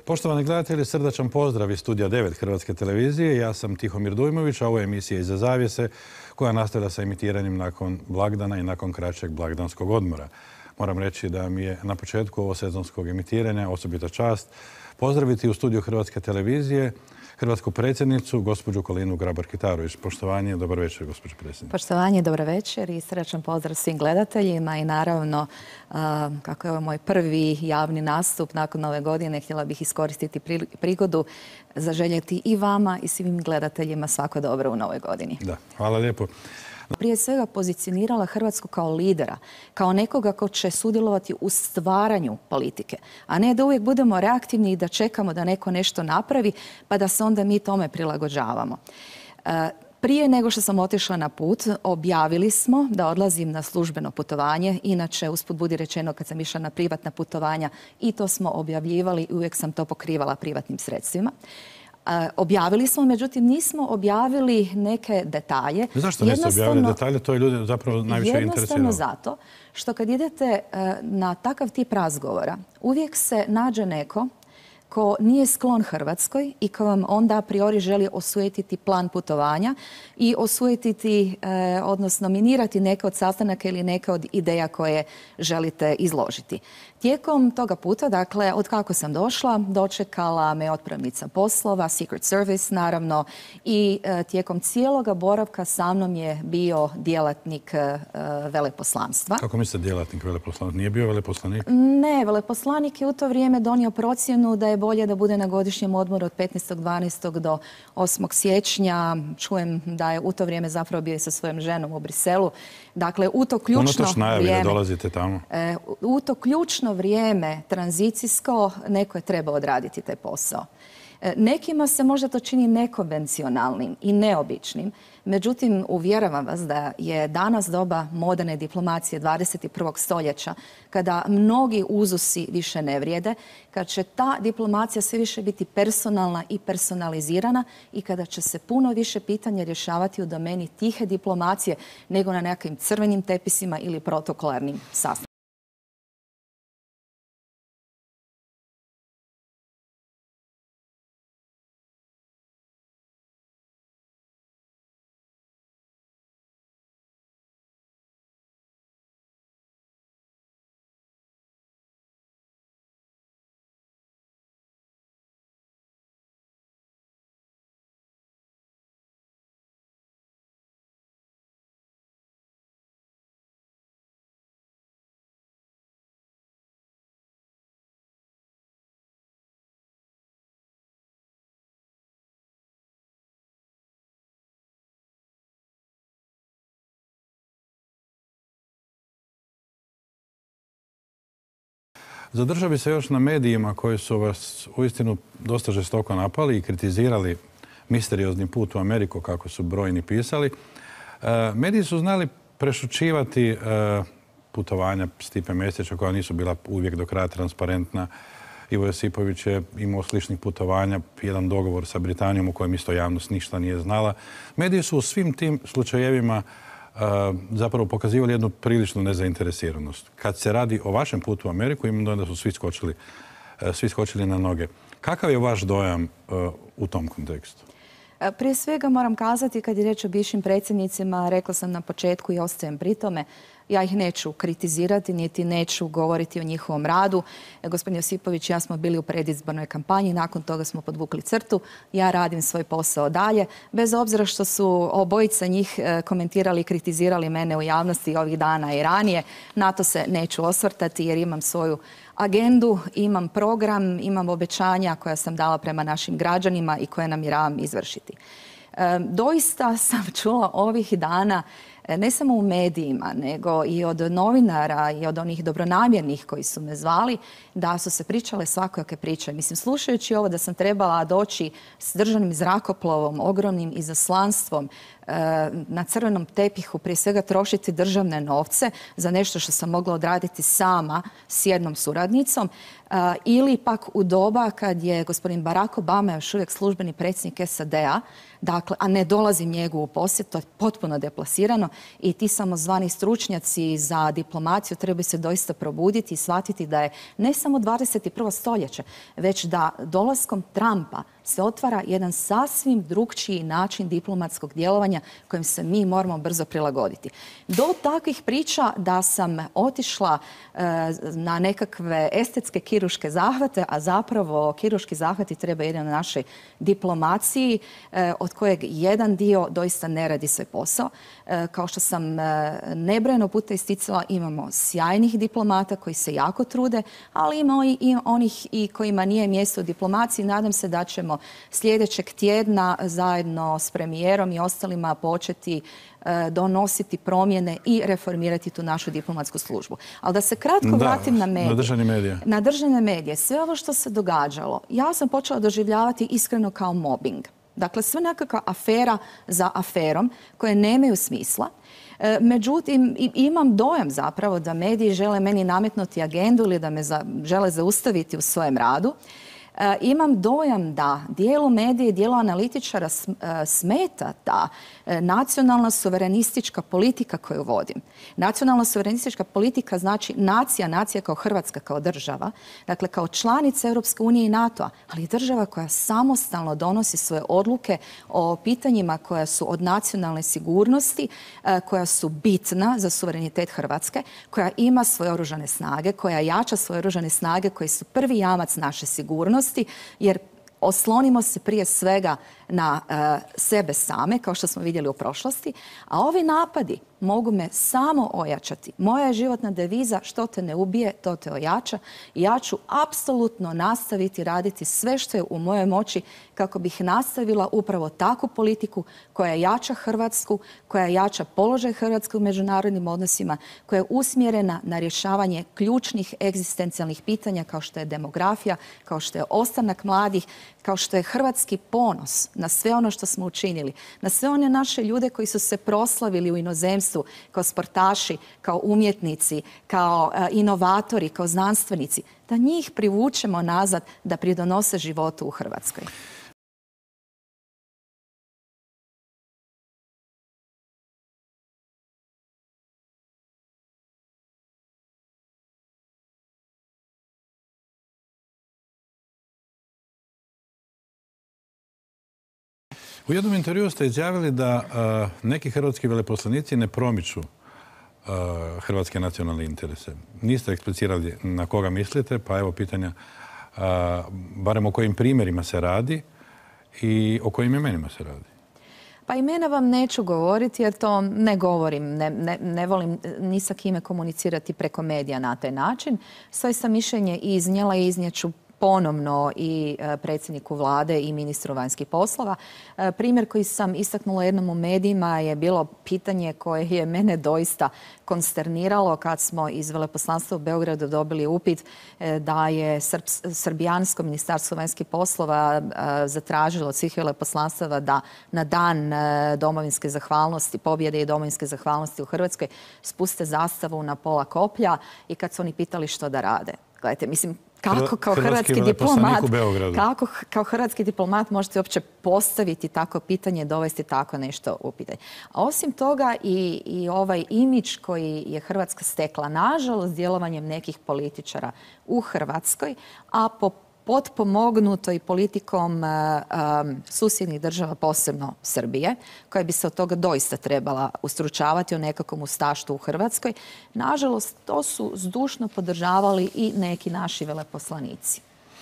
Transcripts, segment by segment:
Poštovani gledatelji, srdačan pozdrav iz studija 9 Hrvatske televizije. Ja sam Tihomir Dujmović, a ovo je emisija Iza zavjese koja nastavlja sa emitiranjem nakon blagdana i nakon kraćeg blagdanskog odmora. Moram reći da mi je na početku ovog sezonskog emitiranja osobita čast pozdraviti u studiju Hrvatske televizije hrvatsku predsjednicu, gospođu Kolinu Grabar-Kitarović. Poštovanje, dobar večer, gospođo predsjednice. Poštovanje, dobar večer i srdačan pozdrav svim gledateljima i naravno, kako je ovo moj prvi javni nastup nakon Nove godine, htjela bih iskoristiti prigodu zaželjeti i vama i svim gledateljima svako dobro u Novoj godini. Da, hvala lijepo. Prije svega pozicionirala Hrvatsku kao lidera, kao nekoga ko će sudjelovati u stvaranju politike, a ne da uvijek budemo reaktivni i da čekamo da neko nešto napravi pa da se onda mi tome prilagođavamo. Prije nego što sam otišla na put, objavili smo da odlazim na službeno putovanje. Inače, usput budi rečeno, kad sam išla na privatna putovanja i to smo objavljivali i uvijek sam to pokrivala privatnim sredstvima. Objavili smo, međutim nismo objavili neke detalje. Zašto niste objavili detalje? To je ljude zapravo najviše interesiralo. Jednostavno zato što kad idete na takav tip razgovora, uvijek se nađe neko ko nije sklon Hrvatskoj i ko vam onda a priori želi osujetiti plan putovanja i osujetiti, odnosno minirati neke od sastanaka ili neke od ideja koje želite izložiti. Tijekom toga puta, dakle, od kako sam došla, dočekala me otpravnica poslova, Secret Service naravno, i tijekom cijeloga boravka sa mnom je bio djelatnik veleposlanstva. Kako mislite djelatnik veleposlanstva? Nije bio veleposlanik? Ne, veleposlanik je u to vrijeme donio procjenu da je bolje da bude na godišnjem odmoru od 15.12. do 8. siječnja. Čujem da je u to vrijeme zapravo bio i sa svojom ženom u Briselu. Dakle, u to ključno vrijeme, dolazite tamo. U to ključno vrijeme tranzicijsko neko je trebao odraditi taj posao. Nekima se možda to čini nekonvencionalnim i neobičnim, međutim uvjeravam vas da je danas doba moderne diplomacije 21. stoljeća, kada mnogi uzusi više ne vrijede, kad će ta diplomacija sve više biti personalna i personalizirana i kada će se puno više pitanja rješavati u domeni tihe diplomacije nego na nekakvim crvenim tepisima ili protokolarnim sastancima. Zadržao bi se još na medijima koji su vas uistinu dosta žestoko napali i kritizirali misterioznim put u Ameriku, kako su brojni pisali. Mediji su znali prešućivati putovanja Stipe Mesića koja nisu bila uvijek do kraja transparentna. Ivo Josipović je imao sličnih putovanja, jedan dogovor sa Britanijom u kojem isto javnost ništa nije znala. Mediji su u svim tim slučajevima zapravo pokazivali jednu priličnu nezainteresiranost. Kad se radi o vašem putu u Ameriku, imam dojam da su svi skočili na noge. Kakav je vaš dojam u tom kontekstu? Prije svega moram kazati, kad je riječ o bivšim predsjednicima, rekla sam na početku i ostajem pri tome, ja ih neću kritizirati, niti neću govoriti o njihovom radu. Gospodin Josipović i ja smo bili u predizbornoj kampanji, nakon toga smo podvukli crtu. Ja radim svoj posao dalje, bez obzira što su obojica njih komentirali i kritizirali mene u javnosti ovih dana i ranije. Na to se neću osvrtati jer imam svoju agendu, imam program, imam obećanja koja sam dala prema našim građanima i koje namjeravam izvršiti. Doista sam čula ovih dana, ne samo u medijima, nego i od novinara i od onih dobronamjernih koji su me zvali, da su se pričale svakojake priče. Mislim, slušajući ovo da sam trebala doći s državnim zrakoplovom, ogromnim izaslanstvom, na crvenom tepihu, prije svega trošiti državne novce za nešto što sam mogla odraditi sama s jednom suradnicom, ili pak u doba kad je gospodin Barack Obama još uvijek službeni predsjednik SAD-a, dakle, a ne dolazim njegu u posjet, to je potpuno deplasirano. i ti samozvani stručnjaci za diplomaciju trebaju se doista probuditi i shvatiti da je ne samo 21. stoljeće, već da dolaskom Trumpa se otvara jedan sasvim drukčiji način diplomatskog djelovanja kojim se mi moramo brzo prilagoditi. Do takvih priča da sam otišla na nekakve estetske kirurške zahvate, a zapravo kirurški zahvati treba jedan na našoj diplomaciji, od kojeg jedan dio doista ne radi svoj posao. Kao što sam nebrojeno puta isticala, imamo sjajnih diplomata koji se jako trude, ali ima i onih i kojima nije mjesto u diplomaciji. Nadam se da ćemo sljedećeg tjedna zajedno s premijerom i ostalima početi donositi promjene i reformirati tu našu diplomatsku službu. Ali da se kratko vratim na medije. Na državne medije. Sve ovo što se događalo, ja sam počela doživljavati iskreno kao mobbing. Dakle, sve nekakva afera za aferom koje nemaju smisla. Međutim, imam dojam zapravo da mediji žele meni nametnuti agendu ili da me žele zaustaviti u svojem radu. Imam dojam da dijelu medija i dijelu analitičara smeta ta nacionalna suverenistička politika koju vodim. Nacionalna suverenistička politika znači nacija kao Hrvatska, kao država, dakle kao članica Europske unije i NATO-a, ali država koja samostalno donosi svoje odluke o pitanjima koja su od nacionalne sigurnosti, koja su bitna za suverenitet Hrvatske, koja ima svoje oružane snage, koja jača svoje oružane snage koji su prvi jamac naše sigurnosti, jer oslonimo se prije svega na sebe same, kao što smo vidjeli u prošlosti, a ovi napadi mogu me samo ojačati. Moja je životna deviza što te ne ubije, to te ojača i ja ću apsolutno nastaviti raditi sve što je u mojoj moći kako bih nastavila upravo takvu politiku koja jača Hrvatsku, koja jača položaj Hrvatske u međunarodnim odnosima, koja je usmjerena na rješavanje ključnih egzistencijalnih pitanja kao što je demografija, kao što je ostanak mladih, kao što je hrvatski ponos na sve ono što smo učinili, na sve one naše ljude koji su se proslavili u inozemstvu kao sportaši, kao umjetnici, kao inovatori, kao znanstvenici, da njih privučemo nazad da pridonose životu u Hrvatskoj. U jednom intervjuu ste izjavili da neki hrvatski veleposlanici ne promiču hrvatske nacionalne interese. Niste eksplicirali na koga mislite, pa evo pitanja barem o kojim primjerima se radi i o kojim imenima se radi. Pa imena vam neću govoriti jer to ne govorim, ne volim ni sa kime komunicirati preko medija na taj način. Svoje sam mišljenje iznijela i iznijeću ponovno i predsjedniku vlade i ministru vanjskih poslova. Primjer koji sam istaknula jednom u medijima je bilo pitanje koje je mene doista konsterniralo kad smo iz veleposlanstva u Beogradu dobili upit da je srbijansko ministarstvo vanjskih poslova zatražilo od svih veleposlanstava da na dan domovinske zahvalnosti, pobjede i domovinske zahvalnosti u Hrvatskoj spuste zastavu na pola koplja i kad su oni pitali što da rade. Gledajte, mislim, kako kao hrvatski diplomat možete uopće postaviti tako pitanje, dovesti tako nešto u pitanje. A osim toga i ovaj imidž koji je Hrvatska stekla, nažalost, djelovanjem nekih političara u Hrvatskoj, a po potpomognutoj politikom susjednih država, posebno Srbije, koja bi se od toga doista trebala ustručavati o nekakvom ustaštvu u Hrvatskoj. Nažalost, to su zdušno podržavali i neki naši veleposlanici.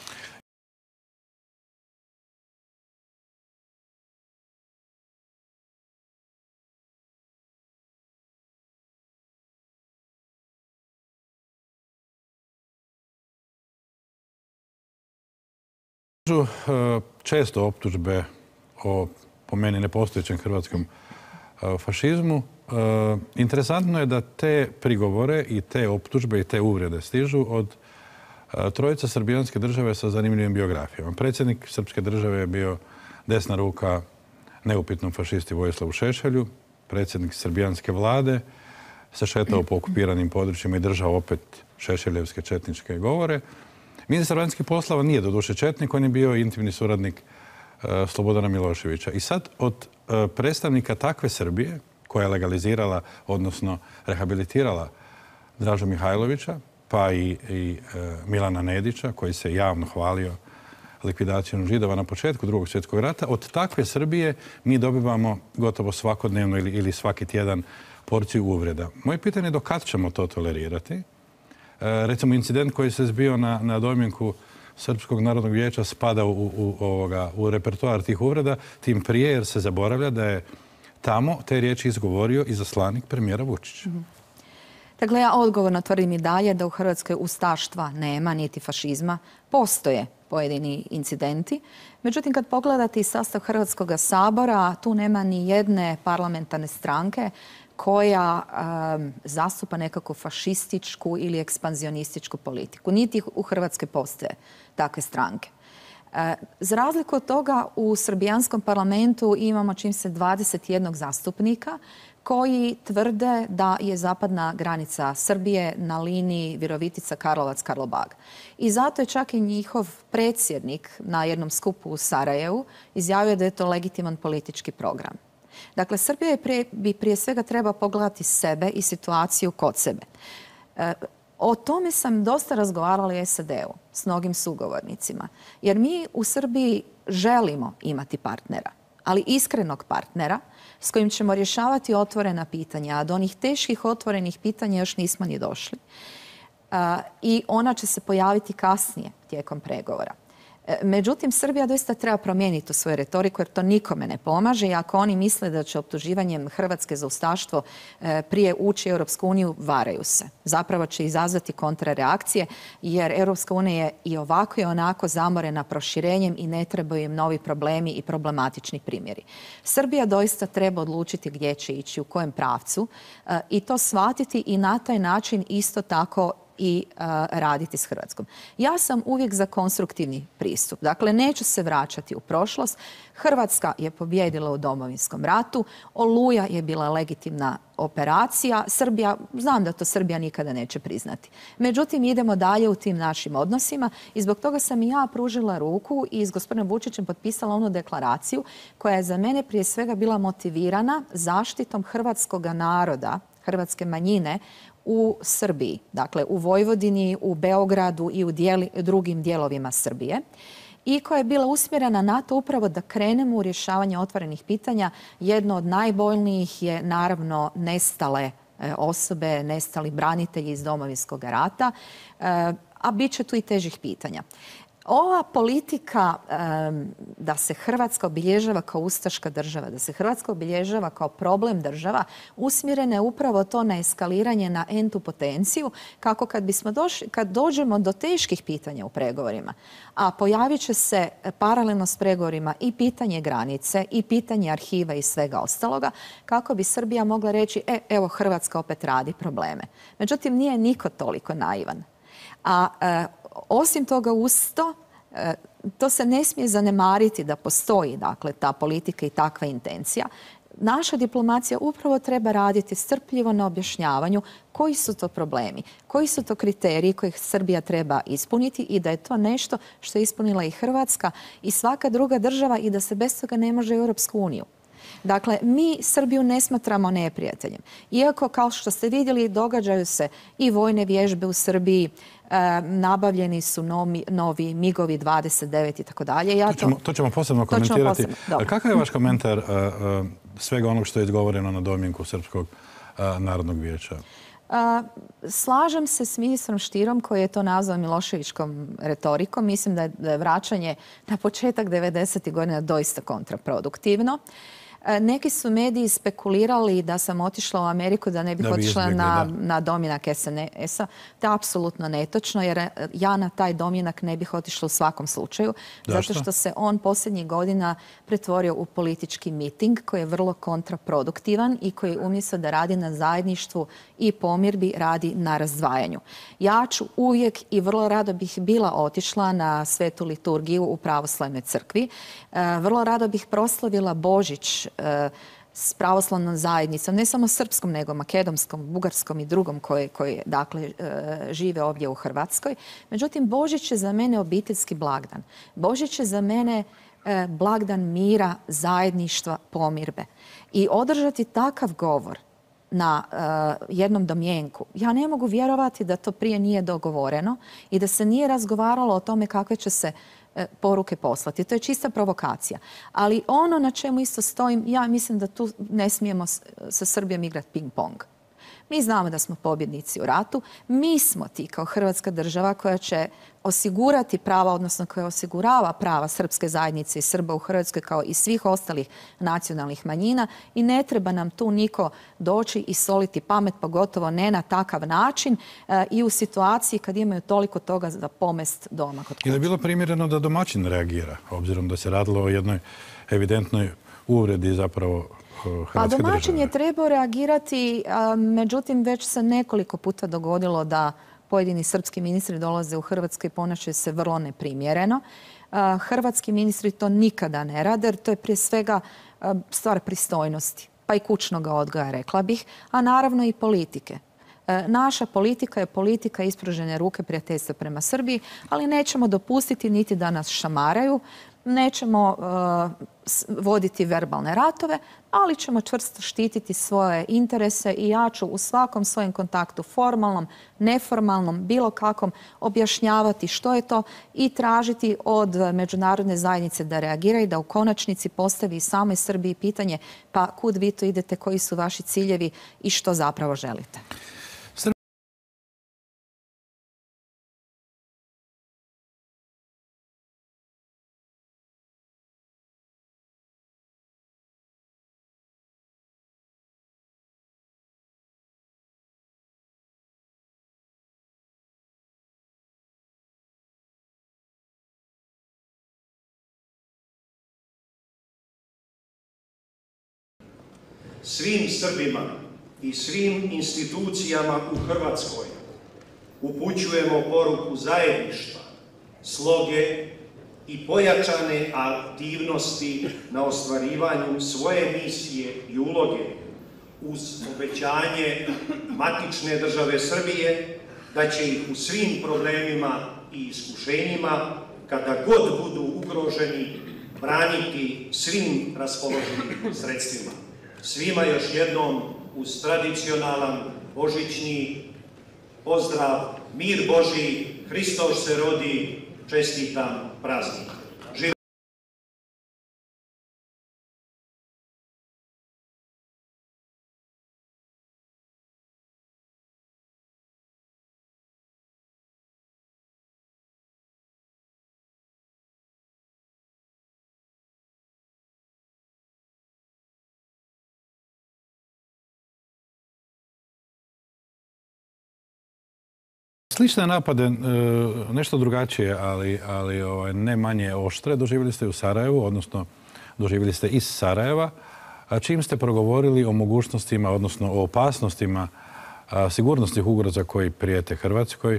Često optužbe o, po meni, nepostojećem hrvatskom fašizmu. Interesantno je da te prigovore i te optužbe i te uvrede stižu od trojica srbijanske države sa zanimljivim biografijama. Predsjednik srpske države je bio desna ruka neupitnom fašisti Vojislavu Šešelju. Predsjednik srbijanske vlade se šetao po okupiranim područjima i držao opet šešeljevske četničke govore. Ministar vanjskih poslova nije doduše četnik, on je bio intimni suradnik Slobodana Miloševića. I sad od predstavnika takve Srbije, koja je legalizirala, odnosno rehabilitirala Dražu Mihajlovića, pa i Milana Nedića, koji se javno hvalio likvidacijom Židova na početku Drugog svjetskog rata. Od takve Srbije mi dobivamo gotovo svakodnevno ili svaki tjedan porciju uvreda. Moje pitanje je do kad ćemo to tolerirati? Recimo, incident koji se zbio na domjenku Srpskog narodnog vijeća spada u repertoar tih uvreda, tim prije jer se zaboravlja da je tamo te riječi izgovorio izaslanik premijera Vučića. Dakle, ja odgovorno tvrdim i dalje da u Hrvatskoj ustaštva nema, niti fašizma. Postoje pojedini incidenti. Međutim, kad pogledate i sastav Hrvatskog sabora, tu nema ni jedne parlamentarne stranke koja zastupa nekakvu fašističku ili ekspanzionističku politiku. Niti u Hrvatskoj postoje takve stranke. Za razliku od toga, u srbijanskom parlamentu imamo čim se 21 zastupnika koji tvrde da je zapadna granica Srbije na liniji Virovitica-Karlovac-Karlobag. I zato je čak i njihov predsjednik na jednom skupu u Sarajevu izjavio da je to legitiman politički program. Dakle, Srbija bi prije svega treba pogledati sebe i situaciju kod sebe. O tome sam dosta razgovarala i SAD-u s mnogim sugovornicima. Jer mi u Srbiji želimo imati partnera, ali iskrenog partnera s kojim ćemo rješavati otvorena pitanja, a do onih teških otvorenih pitanja još nismo ni došli. I ona će se pojaviti kasnije tijekom pregovora. Međutim, Srbija doista treba promijeniti tu svoju retoriku jer to nikome ne pomaže i ako oni misle da će optuživanjem Hrvatske za ustaštvo prije ući u Europsku uniju, varaju se. Zapravo će izazvati kontrareakcije jer Europska unija je i ovako i onako zamorena proširenjem i ne trebaju im novi problemi i problematični primjeri. Srbija doista treba odlučiti gdje će ići, u kojem pravcu i to shvatiti i na taj način isto tako i raditi s Hrvatskom. Ja sam uvijek za konstruktivni pristup. Dakle, neću se vraćati u prošlost. Hrvatska je pobijedila u Domovinskom ratu. Oluja je bila legitimna operacija. Srbija, znam da to Srbija nikada neće priznati. Međutim, idemo dalje u tim našim odnosima i zbog toga sam i ja pružila ruku i s gospodinom Vučićem potpisala onu deklaraciju koja je za mene prije svega bila motivirana zaštitom hrvatskog naroda, hrvatske manjine u Srbiji, dakle u Vojvodini, u Beogradu i u drugim dijelovima Srbije i koja je bila usmjerena na to upravo da krenemo u rješavanje otvorenih pitanja. Jedno od najbolnijih je naravno nestale osobe, nestali branitelji iz Domovinskog rata, a bit će tu i težih pitanja. Ova politika da se Hrvatska obilježava kao ustaška država, da se Hrvatska obilježava kao problem država, usmjerena je upravo to na eskaliranje na entu potenciju, kako kad dođemo do teških pitanja u pregovorima, a pojavit će se paralelno s pregovorima i pitanje granice i pitanje arhiva i svega ostaloga, kako bi Srbija mogla reći evo Hrvatska opet radi probleme. Međutim, nije niko toliko naivan. A osim toga usto, to se ne smije zanemariti da postoji dakle, ta politika i takva intencija. Naša diplomacija upravo treba raditi strpljivo na objašnjavanju koji su to problemi, koji su to kriteriji kojih Srbija treba ispuniti i da je to nešto što je ispunila i Hrvatska i svaka druga država i da se bez toga ne može u Europsku uniju. Dakle, mi Srbiju ne smatramo neprijateljem. Iako, kao što ste vidjeli, događaju se i vojne vježbe u Srbiji, nabavljeni su novi MIG-ovi 29 i tako dalje. To ćemo posebno komentirati. Kakav je vaš komentar svega onog što je izgovoreno na domjenku Srpskog narodnog vijeća? Slažem se s ministrom Stierom koji je to nazvao miloševičkom retorikom. Mislim da je vraćanje na početak 90. godina doista kontraproduktivno. Neki su mediji spekulirali da sam otišla u Ameriku, da ne bih otišla na domjenak SNS-a. To je apsolutno netočno jer ja na taj domjenak ne bih otišla u svakom slučaju. Zato što se on posljednjih godina pretvorio u politički miting koji je vrlo kontraproduktivan i koji umjesto da radi na zajedništvu i pomirbi radi na razdvajanju. Ja ću uvijek i vrlo rado bih bila otišla na svetu liturgiju u pravoslavnoj crkvi. Vrlo rado bih proslavila Božić s pravoslavnom zajednicom, ne samo srpskom, nego makedonskom, bugarskom i drugom koji dakle, žive ovdje u Hrvatskoj. Međutim, Božić je za mene obiteljski blagdan. Božić je za mene blagdan mira, zajedništva, pomirbe. I održati takav govor na jednom domjenku, ja ne mogu vjerovati da to prije nije dogovoreno i da se nije razgovaralo o tome kakve će se poruke poslati. To je čista provokacija. Ali ono na čemu isto stojim, ja mislim da tu ne smijemo sa Srbijom igrati ping-pong. Mi znamo da smo pobjednici u ratu. Mi smo ti kao Hrvatska država koja će osigurati prava, odnosno koja osigurava prava srpske zajednice i Srba u Hrvatskoj kao i svih ostalih nacionalnih manjina i ne treba nam tu niko doći i soliti pamet, pogotovo ne na takav način i u situaciji kad imaju toliko toga za pomest doma kod kuće. Ili je bilo primjereno da domaćin reagira, obzirom da se radilo o jednoj evidentnoj uvredi zapravo Hrvatske države? Pa domaćin je trebao reagirati, međutim već se nekoliko puta dogodilo da pojedini srpski ministri dolaze u Hrvatsku i ponašaju se vrlo neprimjereno. Hrvatski ministri to nikada ne rade, jer to je prije svega stvar pristojnosti, pa i kućnog odgoja, rekla bih, a naravno i politike. Naša politika je politika ispružene ruke prijateljstva prema Srbiji, ali nećemo dopustiti niti da nas šamaraju, nećemo voditi verbalne ratove, ali ćemo čvrsto štititi svoje interese i ja ću u svakom svojem kontaktu, formalnom, neformalnom, bilo kakvom, objašnjavati što je to i tražiti od međunarodne zajednice da reagira i da u konačnici postavi samoj Srbiji pitanje pa kud vi to idete, koji su vaši ciljevi i što zapravo želite. Svim Srbima i svim institucijama u Hrvatskoj upućujemo poruku zajedništva, sloge i pojačane aktivnosti na ostvarivanju svoje misije i uloge uz obećanje matične države Srbije da će ih u svim problemima i iskušenjima, kada god budu ugroženi, braniti svim raspoloživim sredstvima. Svima još jednom uz tradicionalan božićni pozdrav, mir Božji, Hristos se rodi, čestitam praznik. Slične napade, nešto drugačije, ali ne manje oštre, doživjeli ste u Sarajevu, odnosno doživjeli ste iz Sarajeva, čim ste progovorili o mogućnostima, odnosno o opasnostima sigurnosnih ugroza koji prijete Hrvatskoj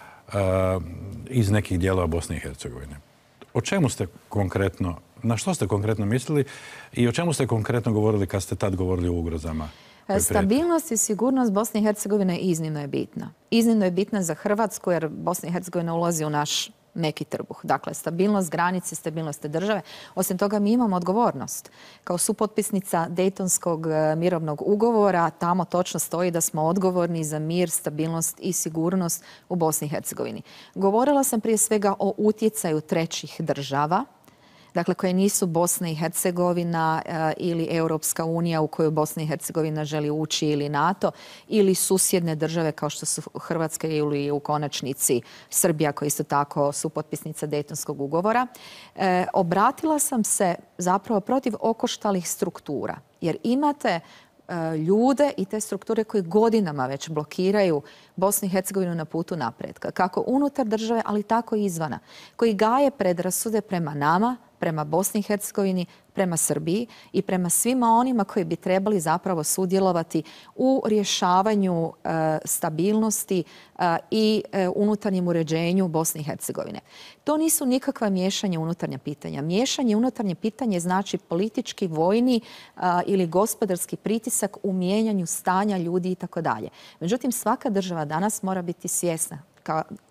iz nekih dijelova Bosne i Hercegovine. O čemu ste konkretno, na što ste konkretno mislili i o čemu ste konkretno govorili kad ste tad govorili o ugrozama? Stabilnost i sigurnost Bosne i Hercegovine iznimno je bitna. Iznimno je bitna za Hrvatsku jer Bosna i Hercegovina ulazi u naš meki trbuh. Dakle, stabilnost granice, stabilnost te države. Osim toga, mi imamo odgovornost. Kao supotpisnica Dejtonskog mirovnog ugovora, tamo točno stoji da smo odgovorni za mir, stabilnost i sigurnost u Bosni i Hercegovini. Govorila sam prije svega o utjecaju trećih država, dakle koje nisu Bosna i Hercegovina ili Europska unija u koju Bosna i Hercegovina želi ući ili NATO ili susjedne države kao što su Hrvatska ili u konačnici Srbija koja je isto tako supotpisnica Dejtonskog ugovora. Obratila sam se zapravo protiv okoštalih struktura jer imate ljude i te strukture koji godinama već blokiraju Bosnu i Hercegovinu na putu napretka. Kako unutar države, ali tako i izvana. Koji gaje predrasude prema nama, prema Bosni i Hercegovini, prema Srbiji i prema svima onima koji bi trebali zapravo sudjelovati u rješavanju stabilnosti i unutarnjem uređenju Bosne i Hercegovine. To nisu nikakva miješanja unutarnja pitanja. Miješanje unutarnje pitanje znači politički, vojni ili gospodarski pritisak u mijenjanju stanja ljudi i tako dalje. Međutim, svaka država danas mora biti svjesna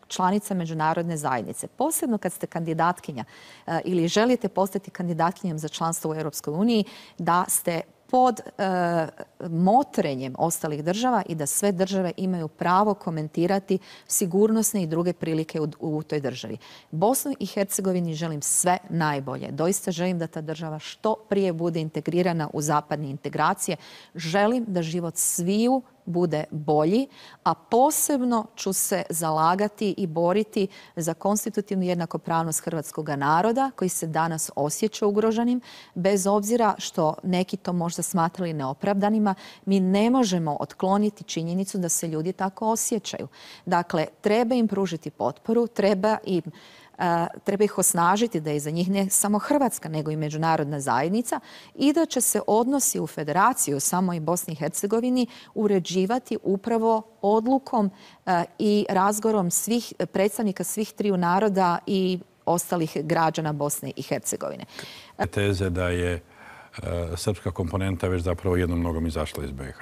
članica međunarodne zajednice, posebno kad ste kandidatkinja ili želite postati kandidatkinjom za članstvo u Europskoj uniji, da ste pod motrenjem ostalih država i da sve države imaju pravo komentirati sigurnosne i druge prilike u toj državi. Bosni i Hercegovini želim sve najbolje. Doista želim da ta država što prije bude integrirana u zapadne integracije. Želim da život sviju bude bolji, a posebno ću se zalagati i boriti za konstitutivnu jednakopravnost hrvatskog naroda koji se danas osjeća ugroženim, bez obzira što neki to možda smatrali neopravdanima. Mi ne možemo otkloniti činjenicu da se ljudi tako osjećaju. Dakle, treba im pružiti potporu, treba ih osnažiti da je za njih ne samo Hrvatska, nego i međunarodna zajednica i da će se odnosi u federaciju samoj Bosni i Hercegovini uređivati upravo odlukom i razgovorom svih predstavnika svih triju naroda i ostalih građana Bosne i Hercegovine. Teze da je srpska komponenta već zapravo jednom nogom izašla iz BiH.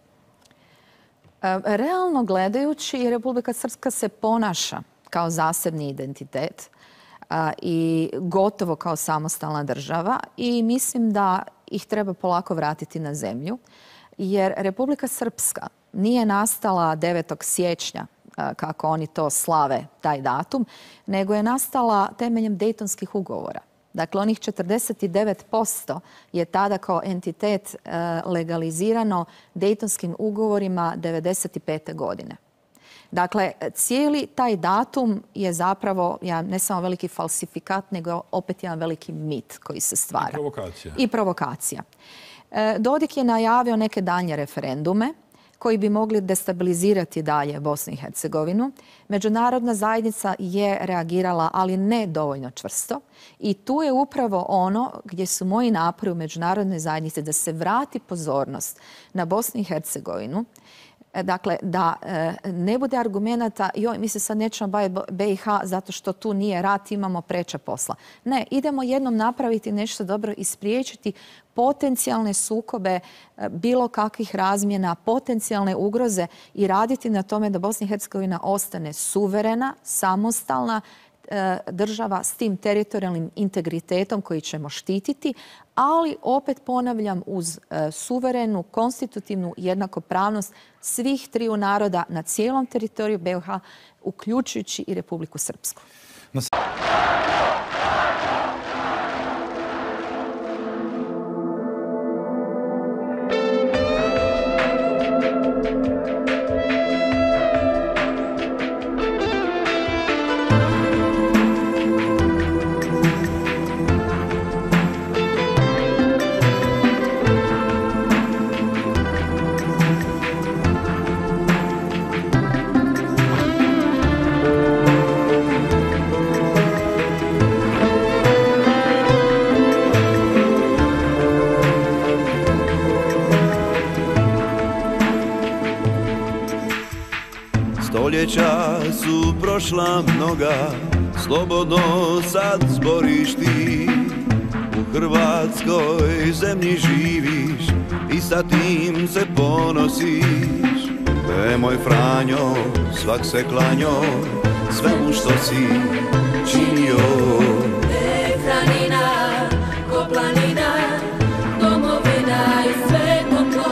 Realno gledajući, Republika Srpska se ponaša kao zasebni identitet i gotovo kao samostalna država i mislim da ih treba polako vratiti na zemlju, jer Republika Srpska nije nastala 9. siječnja, kako oni to slave taj datum, nego je nastala temeljem Dejtonskih ugovora. Dakle, onih 49% je tada kao entitet legalizirano Dejtonskim ugovorima 1995. godine. Dakle, cijeli taj datum je zapravo ne samo veliki falsifikat, nego opet jedan veliki mit koji se stvara. I provokacija. I provokacija. Dodik je najavio neke daljnje referendume koji bi mogli destabilizirati dalje Bosnu i Hercegovinu. Međunarodna zajednica je reagirala, ali ne dovoljno čvrsto. I tu je upravo ono gdje su moji napori u međunarodnoj zajednici da se vrati pozornost na Bosnu i Hercegovinu. Dakle, da ne bude argumenata joj, mi se sad nećemo baviti BiH zato što tu nije rat, imamo preča posla. Ne, idemo jednom napraviti nešto dobro i spriječiti potencijalne sukobe bilo kakvih razmjena, potencijalne ugroze i raditi na tome da Bosna i Hercegovina ostane suverena, samostalna država s tim teritorijalnim integritetom koji ćemo štititi, ali opet ponavljam uz suverenu, konstitutivnu jednakopravnost svih triju naroda na cijelom teritoriju BiH, uključujući i Republiku Srpsku. Stoljeća su prošla mnoga, slobodno sad zboriš ti. U hrvatskoj zemlji živiš i sa tim se ponosiš. Moj Franjo, svak se klanjo, svemu što si činio. Franina, ko planina, domovina i sveto tlo.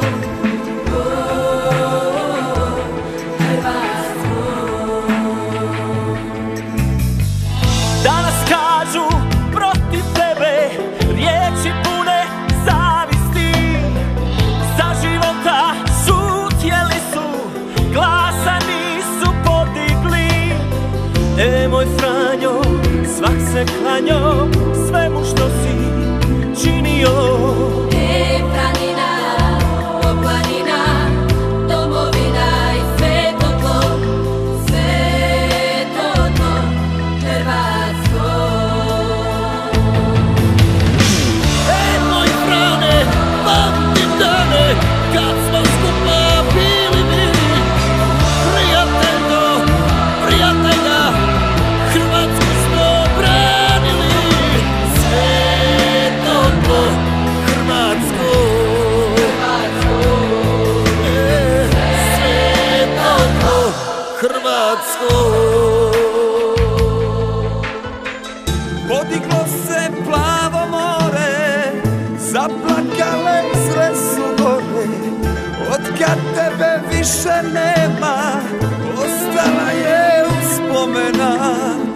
Danas kažu protiv tebe riječi pune zavisti. Za života šutjeli su, glasa nisu podigli. Moj Franjo, svak se klanjo, svemu što si činio. Franina, ko planina, domovina i sveto tlo. Sveto tlo, Hrvatsko. Moj Frane, pamtim dane kad smo skupa bili mi. Prijatelj do prijatelja, Hrvatsku smo branili. Sveto tlo, zaplakale sve su gore. Otkad tebe više nema, ostala je uspomena.